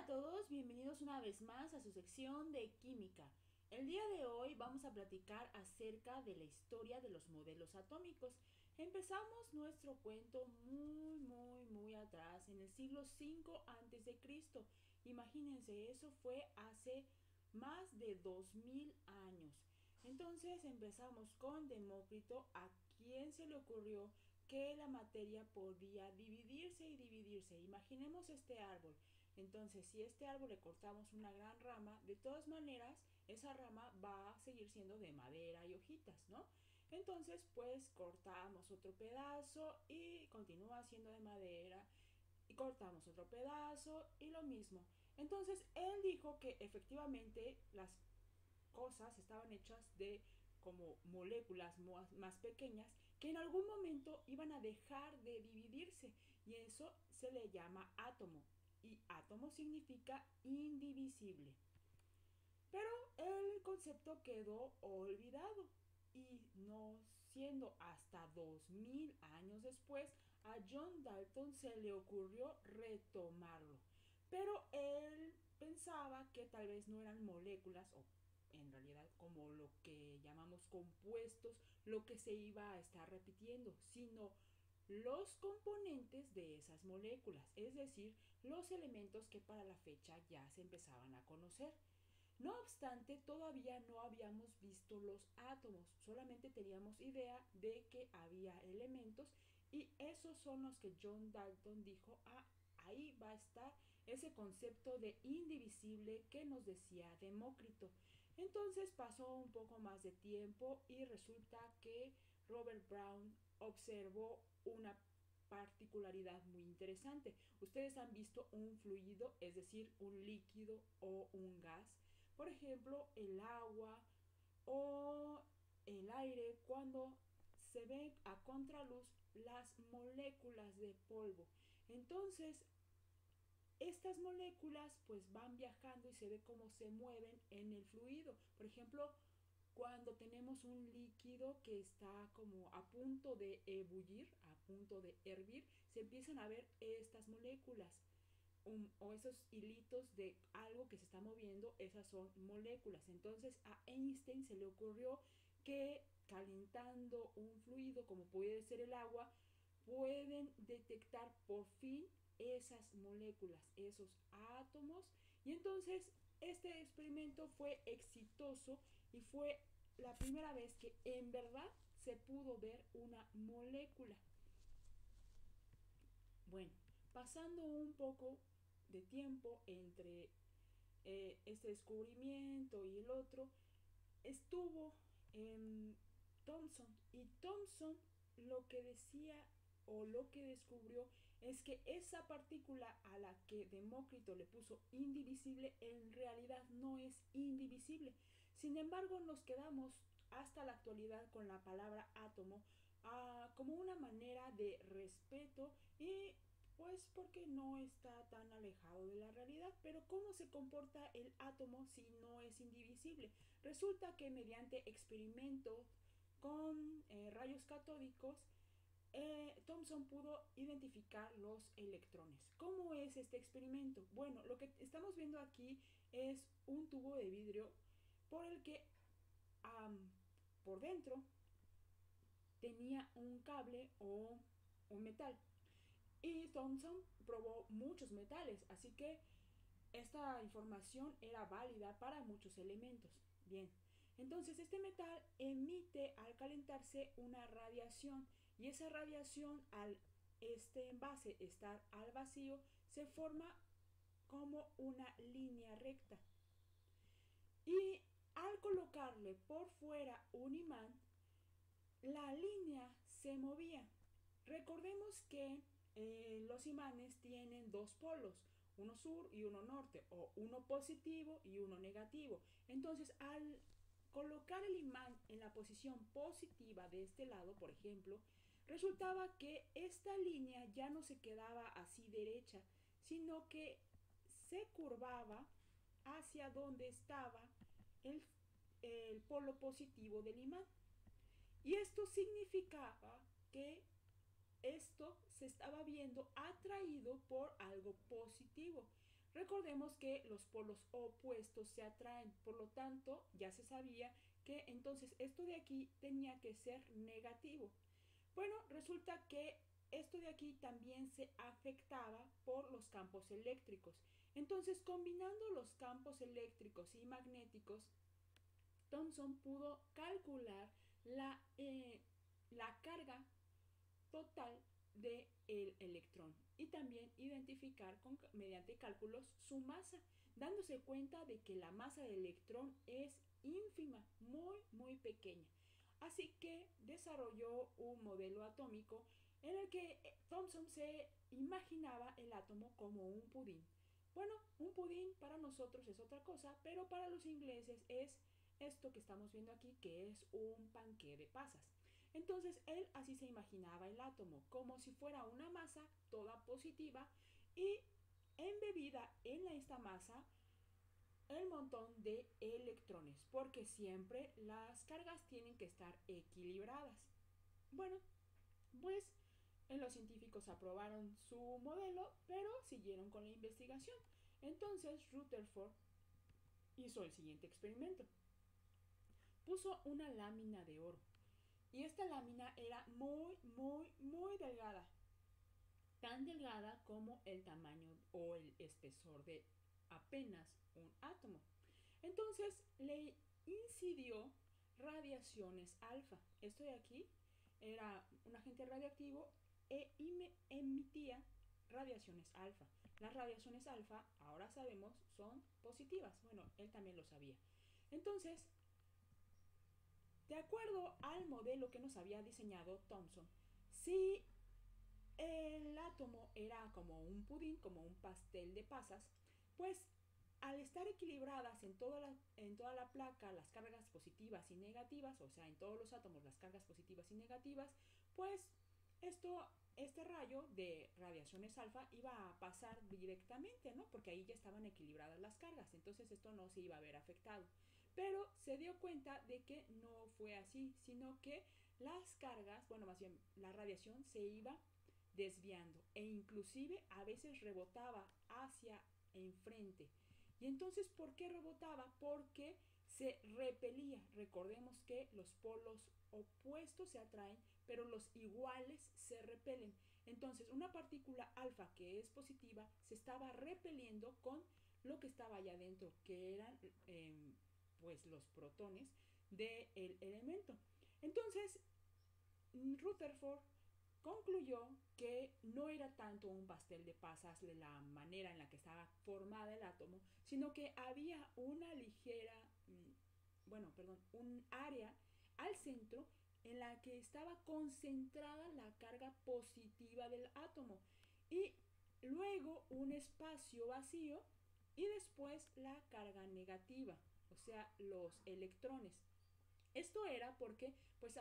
todos, bienvenidos una vez más a su sección de química. El día de hoy vamos a platicar acerca de la historia de los modelos atómicos. Empezamos nuestro cuento muy atrás, en el siglo V a.C. Imagínense, eso fue hace más de 2000 años. Entonces empezamos con Demócrito, a quien se le ocurrió que la materia podía dividirse y dividirse. Imaginemos este árbol. Entonces, si a este árbol le cortamos una gran rama, de todas maneras, esa rama va a seguir siendo de madera y hojitas, ¿no? Entonces, pues cortamos otro pedazo y continúa siendo de madera y cortamos otro pedazo y lo mismo. Entonces, él dijo que efectivamente las cosas estaban hechas de como moléculas más pequeñas que en algún momento iban a dejar de dividirse y eso se le llama átomo y átomo significa indivisible. Pero el concepto quedó olvidado y no siendo hasta 2000 años después a John Dalton se le ocurrió retomarlo. Pero él pensaba que tal vez no eran moléculas o en realidad como lo que llamamos compuestos lo que se iba a estar repitiendo, sino los componentes de esas moléculas, es decir, los elementos que para la fecha ya se empezaban a conocer. No obstante, todavía no habíamos visto los átomos, solamente teníamos idea de que había elementos y esos son los que John Dalton dijo, ahí va a estar ese concepto de indivisible que nos decía Demócrito. Entonces pasó un poco más de tiempo y resulta que Robert Brown observó una particularidad muy interesante. Ustedes han visto un fluido, es decir, un líquido o un gas. Por ejemplo, el agua o el aire cuando se ven a contraluz las moléculas de polvo. Entonces, estas moléculas pues van viajando y se ve cómo se mueven en el fluido. Por ejemplo, cuando tenemos un líquido que está como a punto de ebullir, a punto de hervir, se empiezan a ver estas moléculas o esos hilitos de algo que se está moviendo, esas son moléculas. Entonces a Einstein se le ocurrió que calentando un fluido como puede ser el agua, pueden detectar por fin esas moléculas, esos átomos, y entonces este experimento fue exitoso y fue la primera vez que en verdad se pudo ver una molécula. Bueno, pasando un poco de tiempo entre este descubrimiento y el otro, estuvo Thomson, y Thomson lo que decía o lo que descubrió es que esa partícula a la que Demócrito le puso indivisible en realidad no es indivisible. Sin embargo, nos quedamos hasta la actualidad con la palabra átomo como una manera de respeto y pues porque no está tan alejado de la realidad. Pero ¿cómo se comporta el átomo si no es indivisible? Resulta que mediante experimentos con rayos catódicos, Thomson pudo identificar los electrones. ¿Cómo es este experimento? Bueno, lo que estamos viendo aquí es un tubo de vidrio por el que por dentro tenía un cable o un metal. Y Thomson probó muchos metales, así que esta información era válida para muchos elementos. Bien, entonces este metal emite al calentarse una radiación y esa radiación al este envase estar al vacío se forma como una línea recta. Y al colocarle por fuera un imán, la línea se movía. Recordemos que los imanes tienen dos polos, uno sur y uno norte, o uno positivo y uno negativo. Entonces, al colocar el imán en la posición positiva de este lado, por ejemplo, resultaba que esta línea ya no se quedaba así derecha, sino que se curvaba hacia donde estaba el, el polo positivo del imán. Y esto significaba que esto se estaba viendo atraído por algo positivo. Recordemos que los polos opuestos se atraen, por lo tanto ya se sabía que entonces esto de aquí tenía que ser negativo. Bueno, resulta que esto de aquí también se afectaba por los campos eléctricos. Entonces, combinando los campos eléctricos y magnéticos, Thomson pudo calcular la carga total del electrón y también identificar mediante cálculos su masa, dándose cuenta de que la masa del electrón es ínfima, muy pequeña. Así que desarrolló un modelo atómico en el que Thomson se imaginaba el átomo como un pudín. Bueno, un pudín para nosotros es otra cosa, pero para los ingleses es esto que estamos viendo aquí, que es un panqué de pasas. Entonces él así se imaginaba el átomo, como si fuera una masa toda positiva y embebida en esta masa el montón de electrones, porque siempre las cargas tienen que estar equilibradas. Bueno, pues los científicos aprobaron su modelo, pero siguieron con la investigación. Entonces Rutherford hizo el siguiente experimento. Puso una lámina de oro y esta lámina era muy delgada, tan delgada como el tamaño o el espesor de apenas un átomo. Entonces le incidió radiaciones alfa. Esto de aquí era un agente radioactivo e emitía radiaciones alfa. Las radiaciones alfa, ahora sabemos, son positivas. Bueno, él también lo sabía. Entonces, de acuerdo al modelo que nos había diseñado Thomson, si el átomo era como un pudín, como un pastel de pasas, pues al estar equilibradas en toda la placa las cargas positivas y negativas, o sea, en todos los átomos las cargas positivas y negativas, pues este rayo de radiaciones alfa iba a pasar directamente, ¿no? Porque ahí ya estaban equilibradas las cargas, entonces esto no se iba a ver afectado. Pero se dio cuenta de que no fue así, sino que las cargas, bueno, más bien la radiación se iba desviando e inclusive a veces rebotaba hacia enfrente. Y entonces, ¿por qué rebotaba? Porque se repelía. Recordemos que los polos opuestos se atraen, pero los iguales se repelen. Entonces, una partícula alfa que es positiva se estaba repeliendo con lo que estaba allá adentro, que eran pues los protones del elemento. Entonces, Rutherford concluyó que no era tanto un pastel de pasas de la manera en la que estaba formada el átomo, sino que había una ligera, un área al centro en la que estaba concentrada la carga positiva del átomo y luego un espacio vacío y después la carga negativa, o sea, los electrones. Esto era porque pues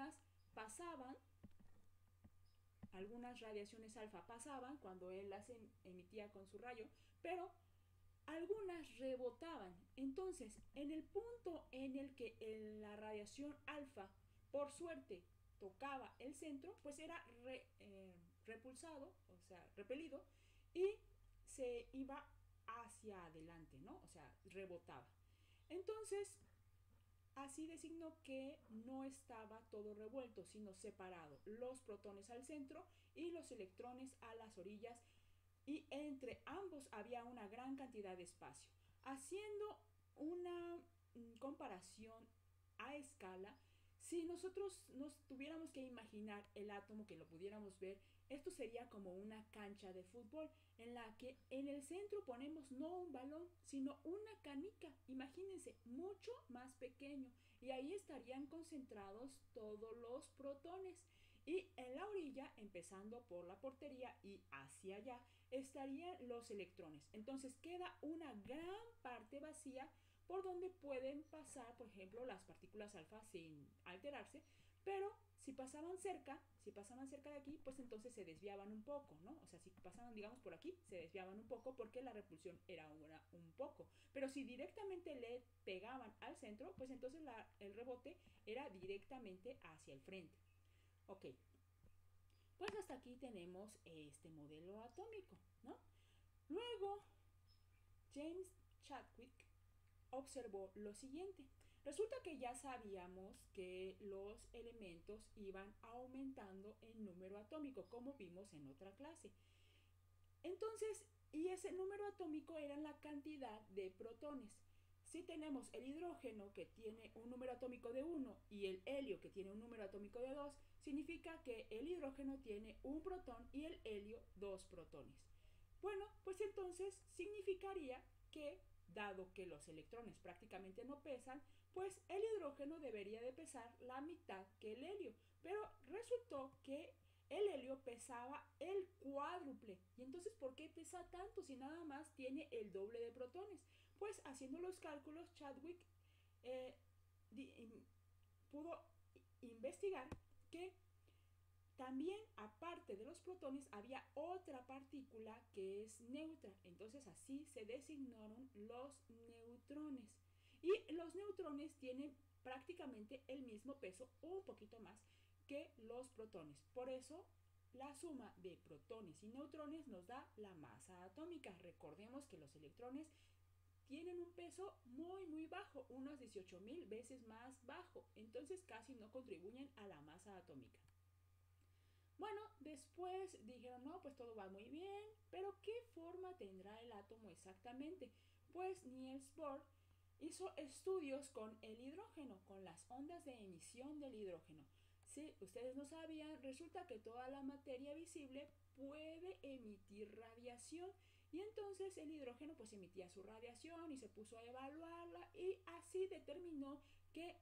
algunas radiaciones alfa pasaban cuando él las emitía con su rayo, pero algunas rebotaban. Entonces, en el punto en el que la radiación alfa, por suerte, tocaba el centro, pues era repulsado, o sea, repelido, y se iba hacia adelante, ¿no? O sea, rebotaba. Entonces, así designó que no estaba todo revuelto, sino separado, los protones al centro y los electrones a las orillas, y entre ambos había una gran cantidad de espacio. Haciendo una comparación a escala, si nosotros nos tuviéramos que imaginar el átomo, que lo pudiéramos ver, esto sería como una cancha de fútbol en la que en el centro ponemos no un balón, sino una canica. Imagínense, mucho más pequeño. Y ahí estarían concentrados todos los protones. Y en la orilla, empezando por la portería y hacia allá, estarían los electrones. Entonces queda una gran parte vacía por donde pueden pasar, por ejemplo, las partículas alfa sin alterarse, pero si pasaban cerca de aquí, pues entonces se desviaban un poco, ¿no? O sea, si pasaban, digamos, por aquí, se desviaban un poco porque la repulsión era un poco. Pero si directamente le pegaban al centro, pues entonces el rebote era directamente hacia el frente. Ok, pues hasta aquí tenemos este modelo atómico, ¿no? Luego James Chadwick observó lo siguiente. Resulta que ya sabíamos que los elementos iban aumentando en número atómico, como vimos en otra clase. Entonces, y ese número atómico era la cantidad de protones. Si tenemos el hidrógeno que tiene un número atómico de 1 y el helio que tiene un número atómico de 2, significa que el hidrógeno tiene un protón y el helio dos protones. Bueno, pues entonces significaría que, dado que los electrones prácticamente no pesan, pues el hidrógeno debería de pesar la mitad que el helio. Pero resultó que el helio pesaba el cuádruple. ¿Y entonces por qué pesa tanto si nada más tiene el doble de protones? Pues haciendo los cálculos, Chadwick eh, pudo investigar que también, aparte de los protones, había otra partícula que es neutra. Entonces así se designaron los neutrones. Y los neutrones tienen prácticamente el mismo peso, un poquito más, que los protones. Por eso la suma de protones y neutrones nos da la masa atómica. Recordemos que los electrones tienen un peso muy bajo, unos 18.000 veces más bajo. Entonces casi no contribuyen a la masa atómica. Bueno, después dijeron, no, pues todo va muy bien, pero ¿qué forma tendrá el átomo exactamente? Pues Niels Bohr hizo estudios con el hidrógeno, con las ondas de emisión del hidrógeno. Si ustedes no sabían, resulta que toda la materia visible puede emitir radiación y entonces el hidrógeno pues emitía su radiación y se puso a evaluarla y así determinó que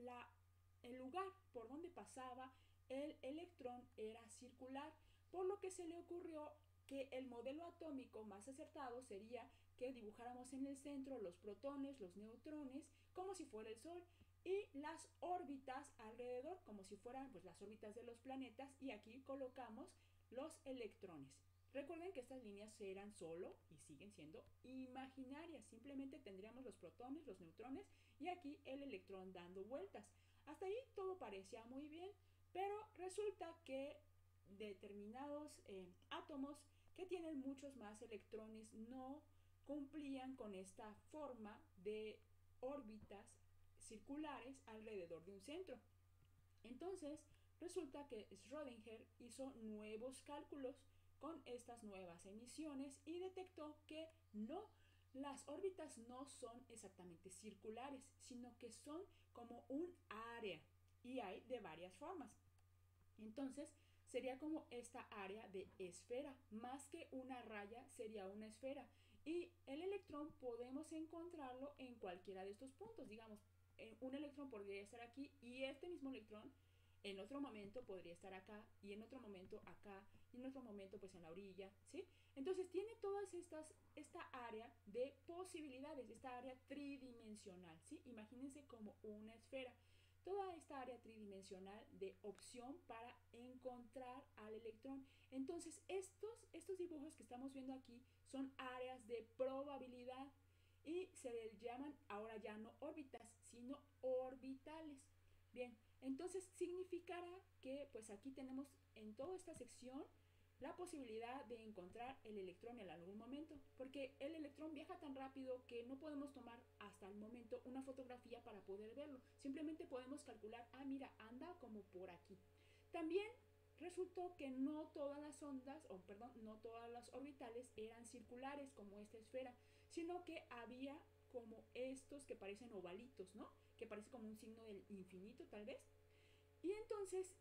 el lugar por donde pasaba el electrón era circular, por lo que se le ocurrió que el modelo atómico más acertado sería que dibujáramos en el centro los protones, los neutrones, como si fuera el Sol, y las órbitas alrededor, como si fueran pues, las órbitas de los planetas, y aquí colocamos los electrones. Recuerden que estas líneas eran solo y siguen siendo imaginarias, simplemente tendríamos los protones, los neutrones y aquí el electrón dando vueltas. Hasta ahí todo parecía muy bien, pero resulta que determinados átomos que tienen muchos más electrones no cumplían con esta forma de órbitas circulares alrededor de un centro. Entonces, resulta que Schrödinger hizo nuevos cálculos con estas nuevas emisiones y detectó que no, las órbitas no son exactamente circulares, sino que son como un área y hay de varias formas. Entonces, sería como esta área de esfera, más que una raya sería una esfera. Y el electrón podemos encontrarlo en cualquiera de estos puntos. Digamos, un electrón podría estar aquí y este mismo electrón en otro momento podría estar acá y en otro momento acá y en otro momento pues en la orilla, ¿sí? Entonces tiene todas esta área de posibilidades, esta área tridimensional, ¿sí? Imagínense como una esfera. Toda esta área tridimensional de opción para encontrar al electrón. Entonces, estos dibujos que estamos viendo aquí son áreas de probabilidad y se les llaman ahora ya no órbitas, sino orbitales. Bien, entonces significará que pues aquí tenemos en toda esta sección la posibilidad de encontrar el electrón en algún momento, porque el electrón viaja tan rápido que no podemos tomar hasta el momento una fotografía para poder verlo. Simplemente podemos calcular, ah, mira, anda como por aquí. También resultó que no todas las ondas, o perdón, no todas las orbitales eran circulares como esta esfera, sino que había como estos que parecen ovalitos, ¿no? Que parece como un signo del infinito tal vez. Y entonces,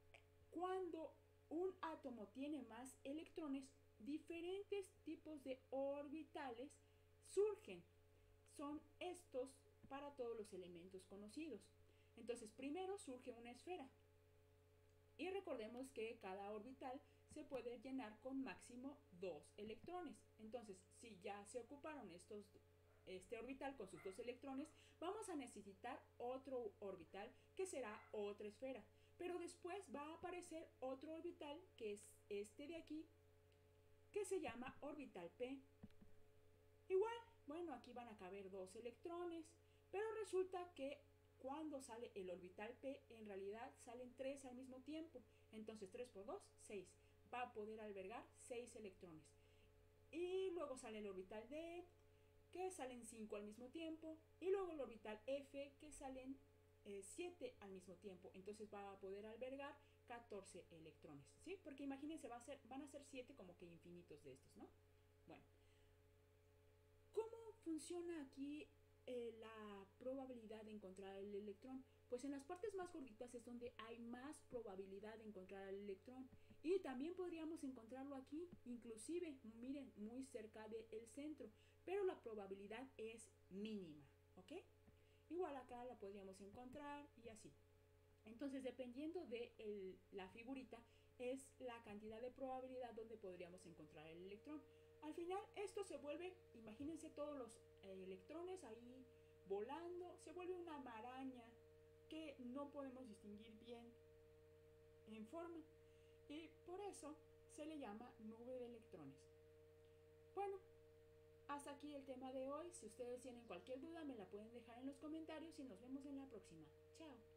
cuando un átomo tiene más electrones, diferentes tipos de orbitales surgen. Son estos para todos los elementos conocidos. Entonces, primero surge una esfera. Y recordemos que cada orbital se puede llenar con máximo 2 electrones. Entonces, si ya se ocuparon este orbital con sus 2 electrones, vamos a necesitar otro orbital que será otra esfera. Pero después va a aparecer otro orbital que es este de aquí, que se llama orbital P. Igual, bueno, aquí van a caber 2 electrones, pero resulta que cuando sale el orbital P, en realidad salen 3 al mismo tiempo. Entonces 3 por 2, 6. Va a poder albergar 6 electrones. Y luego sale el orbital D, que salen 5 al mismo tiempo, y luego el orbital F, que salen 7 al mismo tiempo. Entonces va a poder albergar 14 electrones, ¿sí? Porque imagínense, van a ser 7 como que infinitos de estos, ¿no? Bueno, ¿cómo funciona aquí la probabilidad de encontrar el electrón? Pues en las partes más gorditas es donde hay más probabilidad de encontrar el electrón. Y también podríamos encontrarlo aquí, inclusive, miren, muy cerca del centro. Pero la probabilidad es mínima, ¿ok? Igual acá la podríamos encontrar y así. Entonces, dependiendo de la figurita, es la cantidad de probabilidad donde podríamos encontrar el electrón. Al final, esto se vuelve, imagínense todos los electrones ahí volando, se vuelve una maraña que no podemos distinguir bien en forma. Y por eso se le llama nube de electrones. Bueno, hasta aquí el tema de hoy. Si ustedes tienen cualquier duda, me la pueden dejar en los comentarios y nos vemos en la próxima. Chao.